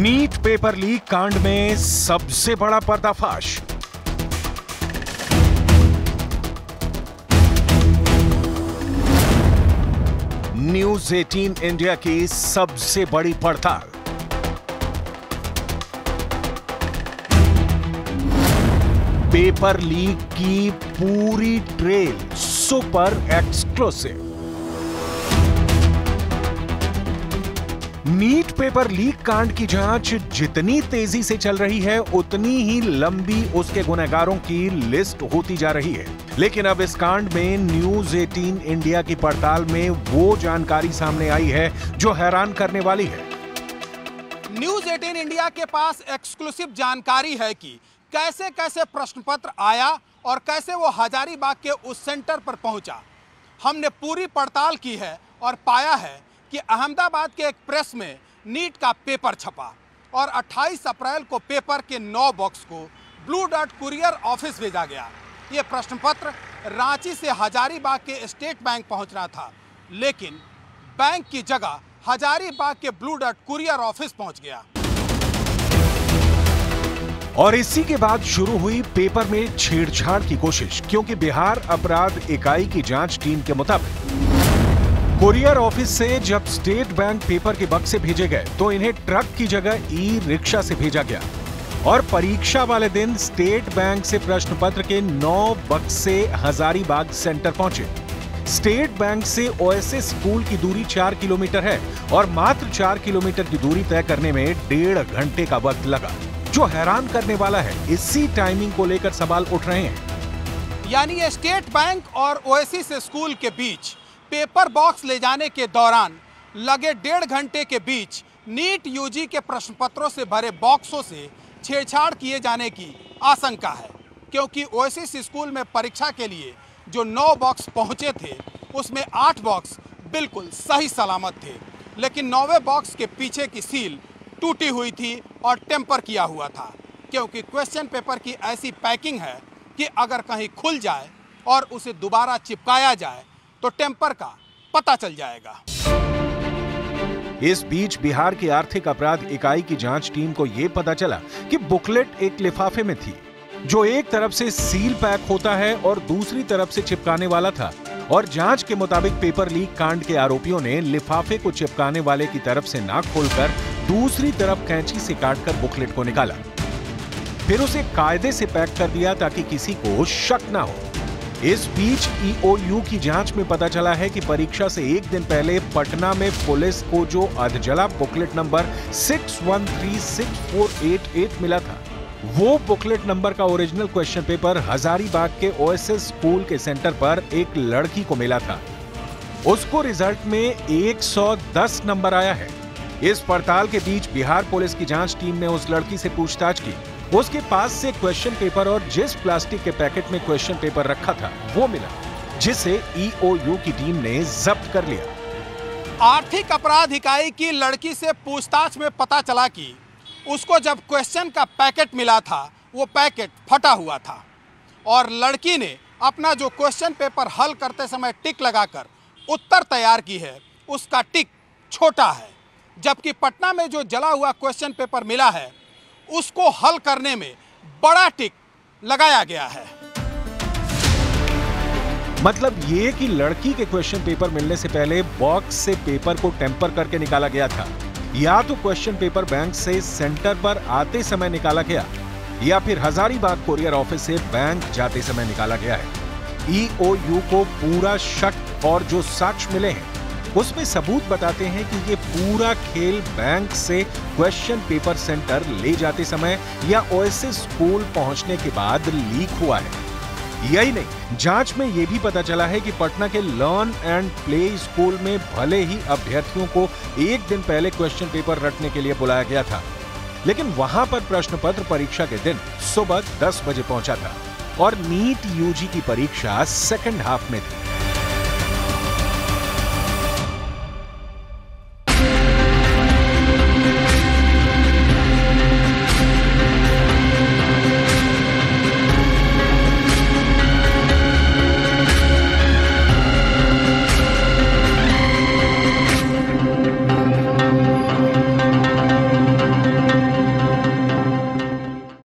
NEET paper leak कांड में सबसे बड़ा पर्दाफाश। न्यूज 18 इंडिया की सबसे बड़ी पड़ताल। पेपर लीक की पूरी trail super exclusive. NEET paper leak कांड की जांच जितनी तेजी से चल रही है उतनी ही लंबी उसके गुनहगारों की लिस्ट होती जा रही है। लेकिन अब इस कांड में न्यूज 18 इंडिया की पड़ताल में वो जानकारी सामने आई है जो हैरान करने वाली है। न्यूज 18 इंडिया के पास एक्सक्लूसिव जानकारी है कि कैसे कैसे प्रश्न पत्र आया और कैसे वो हजारीबाग के उस सेंटर पर पहुंचा। हमने पूरी पड़ताल की है और पाया है कि अहमदाबाद के एक प्रेस में नीट का पेपर छपा और 28 अप्रैल को पेपर के 9 बॉक्स को ब्लू डॉट कुरियर ऑफिस भेजा गया। ये प्रश्न पत्र रांची से हजारीबाग के स्टेट बैंक पहुंचना था, लेकिन बैंक की जगह हजारीबाग के ब्लू डॉट कुरियर ऑफिस पहुंच गया। और इसी के बाद शुरू हुई पेपर में छेड़छाड़ की कोशिश, क्योंकि बिहार अपराध इकाई की जांच टीम के मुताबिक कुरियर ऑफिस से जब स्टेट बैंक पेपर के बक्से भेजे गए तो इन्हें ट्रक की जगह ई रिक्शा से भेजा गया और परीक्षा वाले दिन स्टेट बैंक से प्रश्न पत्र के 9 बक्से हजारीबाग सेंटर पहुंचे। स्टेट बैंक से ओएसएस स्कूल की दूरी 4 किलोमीटर है और मात्र 4 किलोमीटर की दूरी तय करने में 1.5 घंटे का वक्त लगा। जो हैरान करने वाला है, इसी टाइमिंग को लेकर सवाल उठ रहे हैं। यानी ये स्टेट बैंक और ओएसिस स्कूल के बीच पेपर बॉक्स ले जाने के दौरान लगे 1.5 घंटे के बीच नीट यूजी के प्रश्न पत्रों से भरे बॉक्सों से छेड़छाड़ किए जाने की आशंका है, क्योंकि ओएसिस स्कूल में परीक्षा के लिए जो 9 बॉक्स पहुंचे थे उसमें 8 बॉक्स बिल्कुल सही सलामत थे, लेकिन 9वें बॉक्स के पीछे की सील टूटी हुई थी और टेम्पर किया हुआ था, क्योंकि क्वेश्चन पेपर की ऐसी पैकिंग है कि अगर कहीं खुल जाए और उसे दोबारा चिपकाया जाए तो टेम्पर का पता चल जाएगा। इस बीच बिहार की आर्थिक अपराध इकाई की जांच टीम को यह पता चला कि बुकलेट एक लिफाफे में थी, जो एक तरफ से सील पैक होता है और दूसरी तरफ से चिपकाने वाला था। और जांच के मुताबिक पेपर लीक कांड के आरोपियों ने लिफाफे को चिपकाने वाले की तरफ से नाक खोलकर दूसरी तरफ कैंची से काटकर बुकलेट को निकाला, फिर उसे कायदे से पैक कर दिया ताकि किसी को शक ना हो। इस बीच ईओयू की जांच में पता चला है कि परीक्षा से एक दिन पहले पटना में पुलिस को जो अधजला बुकलेट नंबर 61364888 मिला था, वो बुकलेट नंबर का ओरिजिनल क्वेश्चन पेपर हजारीबाग के ओएसएस स्कूल के सेंटर पर एक लड़की को मिला था। उसको रिजल्ट में 110 नंबर आया है। इस पड़ताल के बीच बिहार पुलिस की जांच टीम ने उस लड़की से पूछताछ की। उसके पास से क्वेश्चन पेपर और जिस प्लास्टिक के पैकेट में क्वेश्चन पेपर रखा था वो मिला, जिसे ईओयू की टीम ने जब्त कर लिया। आर्थिक अपराध इकाई की लड़की से पूछताछ में पता चला कि उसको जब क्वेश्चन का पैकेट मिला था वो पैकेट फटा हुआ था और लड़की ने अपना जो क्वेश्चन पेपर हल करते समय टिक लगाकर उत्तर तैयार की है, उसका टिक छोटा है, जबकि पटना में जो जला हुआ क्वेश्चन पेपर मिला है उसको हल करने में बड़ा टिक लगाया गया है। मतलब ये कि लड़की के क्वेश्चन पेपर मिलने से पहले बॉक्स से पेपर को टेम्पर करके निकाला गया था, या तो क्वेश्चन पेपर बैंक से सेंटर पर आते समय निकाला गया या फिर हजारीबाग कुरियर ऑफिस से बैंक जाते समय निकाला गया है। ईओयू को पूरा शक और जो साक्ष्य मिले हैं उसमें सबूत बताते हैं कि ये पूरा खेल बैंक से क्वेश्चन पेपर सेंटर ले जाते समय या ओएसएस स्कूल पहुंचने के बाद लीक हुआ है। यही नहीं, जांच में यह भी पता चला है कि पटना के लर्न एंड प्ले स्कूल में भले ही अभ्यर्थियों को एक दिन पहले क्वेश्चन पेपर रटने के लिए बुलाया गया था, लेकिन वहां पर प्रश्न पत्र परीक्षा के दिन सुबह 10 बजे पहुंचा था और नीट यूजी की परीक्षा सेकंड हाफ में थी।